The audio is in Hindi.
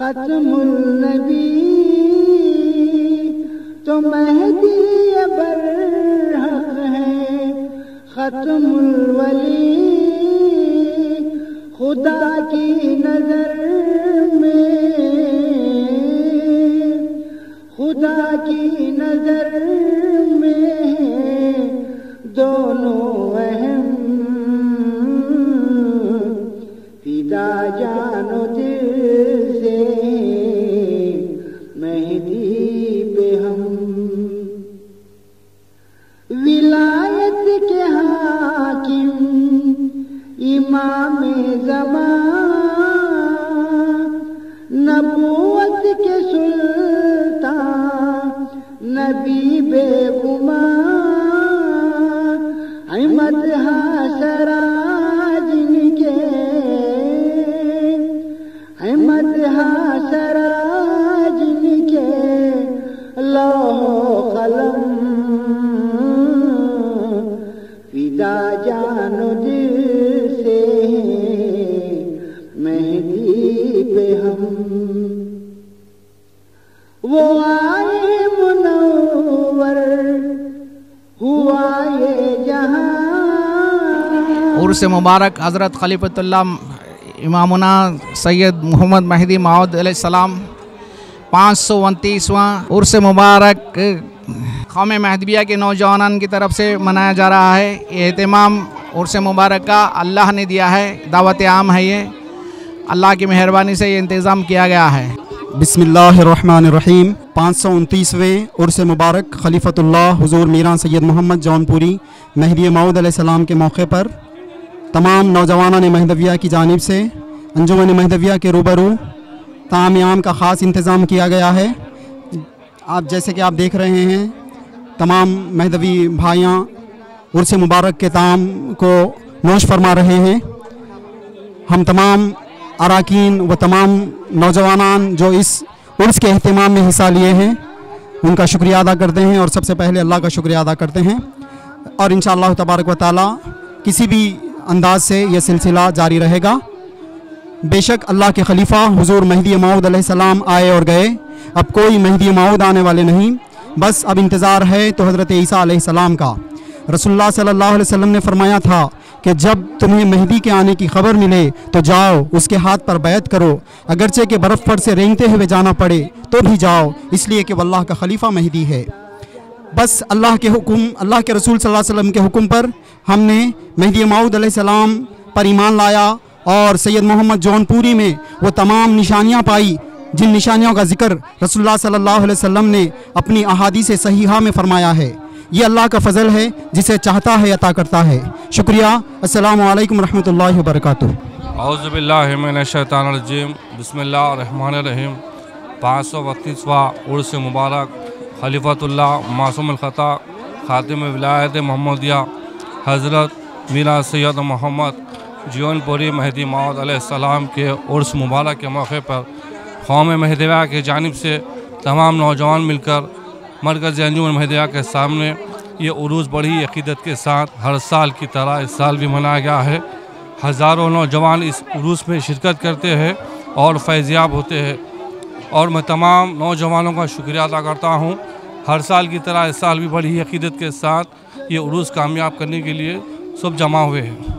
खत्मुल नबी तो महदी बरहक है, खत्मुल वली खुदा की नजर में, खुदा की नजर में दोनों अहम, फिदा जानो दिल से मेहदी पे हम। विलायत के हाकिम इमाम ज़मान, नबूवत के सुल्तान नबी बेगुमान, अहमद हासरा जिनके, अहमद हासरा जिनके लौहो कलम, फिदा जानो दिल से मेहदी पे हम। वो आए मुनव्वर हुआ ये जहां। उर्स मुबारक हज़रत खलीफतुल्लाह इमामुना सैयद मोहम्मद महदी मौऊद अलैहिस्सलाम 529वां उर्स मुबारक कौम महदविया के नौजवान की तरफ से मनाया जा रहा है। ये एहतमाम उर्स मुबारक का अल्लाह ने दिया है, दावत आम है, ये अल्लाह की मेहरबानी से ये इंतज़ाम किया गया है। बिस्मिल्लाहिर्रहमानिर्रहीम। 529वें उर्स मुबारक खलीफतुल्लाह हुज़ूर मीरान सैयद मोहम्मद जौनपुरी महदी मौऊद अलैहिस्सलाम के मौके पर तमाम नौजवानों ने महदविया की जानिब से अंजुमन महदविया के रूबरू ताम-ए-आम का ख़ास इंतज़ाम किया गया है। आप जैसे कि आप देख रहे हैं, तमाम महदवी भाइयाँ उर्स मुबारक के ताम को नोश फरमा रहे हैं। हम तमाम अराकीन व तमाम नौजवान जो इस उर्स के अहतमाम में हिस्सा लिए हैं उनका शुक्रिया अदा करते हैं और सबसे पहले अल्लाह का शुक्रिया अदा करते हैं। और इंशाअल्लाह तबारक व तआला किसी भी अंदाज से यह सिलसिला जारी रहेगा। बेशक अल्लाह के खलीफा हुजूर महदी मौऊद अलैहिस्सलाम आए और गए, अब कोई महदी मौऊद आने वाले नहीं, बस अब इंतज़ार है तो हज़रत ईसा अलैहिस्सलाम का। रसूलुल्लाह सल्लल्लाहु अलैहि वसल्लम ने फरमाया था कि जब तुम्हें मेहदी के आने की खबर मिले तो जाओ उसके हाथ पर बैत करो, अगरचे के बर्फ़ पर से रेंगते हुए जाना पड़े तो भी जाओ, इसलिए कि वल्लाह का खलीफा मेहदी है। बस अल्लाह के हुक्म, अल्लाह के रसूल सल्लल्लाहु अलैहि वसल्लम के हुक्म पर हमने महदी मौऊद अलैहिस्सलाम पर ईमान लाया और सैयद मोहम्मद जौनपुरी में वो तमाम निशानियाँ पाई जिन निशानियों का जिक्र रसूलुल्लाह सल्लल्लाहु अलैहि वसल्लम ने अपनी अहादीस सहीहा में फरमाया है। ये अल्लाह का फ़ज़ल है, जिसे चाहता है अता करता है। शुक्रिया। अस्सलामु अलैकुम रहमतुल्लाहि व बरकातुहू। औज़ु बिल्लाहि मिनश शैतानिर रजीम। बिस्मिल्लाहिर रहमानिर रहीम। 532वां उर्स मुबारक खलीफतुल्लाह मासूमुल ख़ता खातिम विलायत मोहम्मदिया हज़रत मीरान सैयद मोहम्मद जौनपुरी महदी मौऊद अलैहिस्सलाम के उर्स मुबारक के मौके पर कौम महदविया की जानिब से तमाम नौजवान मिलकर मरकज़ अंजुमन महदविया के सामने ये उरूस बड़ी अक़ीदत के साथ हर साल की तरह इस साल भी मनाया गया है। हज़ारों नौजवान इस उरूस में शिरकत करते हैं और फैज़याब होते हैं और मैं तमाम नौजवानों का शुक्रिया अदा करता हूँ। हर साल की तरह इस साल भी बड़ी अक़ीदत के साथ ये उरूस कामयाब करने के लिए सब जमा हुए हैं।